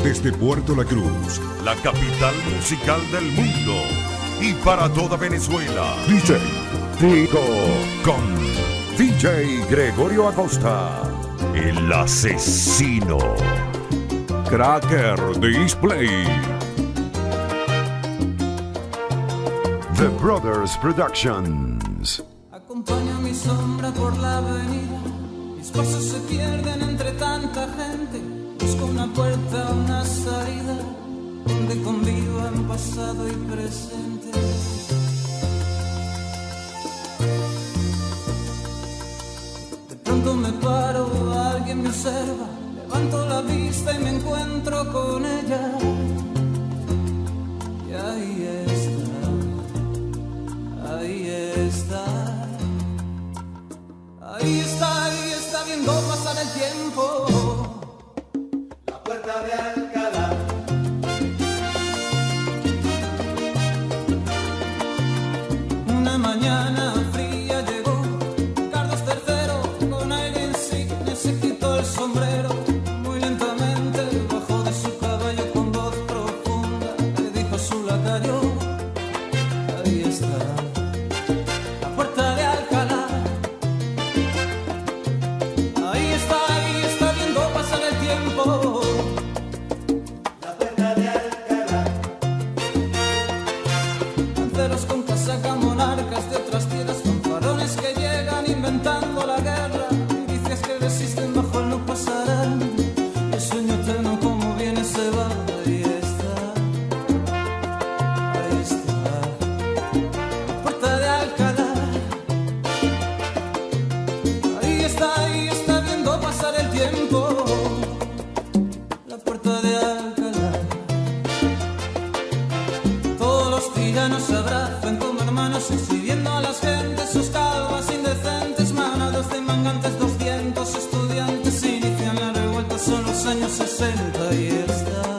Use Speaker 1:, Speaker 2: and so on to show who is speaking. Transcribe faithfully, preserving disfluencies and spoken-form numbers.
Speaker 1: Desde Puerto La Cruz,
Speaker 2: la capital musical del mundo, y para toda Venezuela,
Speaker 1: D J Tico
Speaker 2: con
Speaker 1: D J Gregorio Acosta,
Speaker 2: el asesino.
Speaker 1: Cracker Display, The Brothers Productions.
Speaker 3: Acompaña mi sombra por la avenida, mis pasos se pierden entre tanta gente. Busco una puerta, una salida, donde convivan pasado y presente. De pronto me paro, alguien me observa, levanto la vista y me encuentro con ella. Y ahí está, ahí está. Ahí está, ahí está viendo pasar el tiempo. La puerta de Alcalá. Una mañana fría llegó Carlos tercero con aire insigne, se quitó el sombrero. Muy lentamente bajó de su caballo con voz profunda, le dijo a su lacayo: ahí está, la puerta de Alcalá. Ahí está, ahí está viendo pasar el tiempo. La puerta de Alcalá. Lanceros con casaca, monarcas de otras tierras, fanfarones que llegan inventando la guerra. Milicias que resisten bajo el no pasarán. Y el sueño eterno como viene se va. Ahí está, ahí está, la puerta de Alcalá. Ahí está, ahí está viendo pasar el tiempo. La puerta de Alcalá. Todos los tiranos se abrazan como hermanos, exhibiendo a las gentes sus calvas indecentes. Manados de mangantes, doscientos estudiantes inician la revuelta, son los años sesenta y está.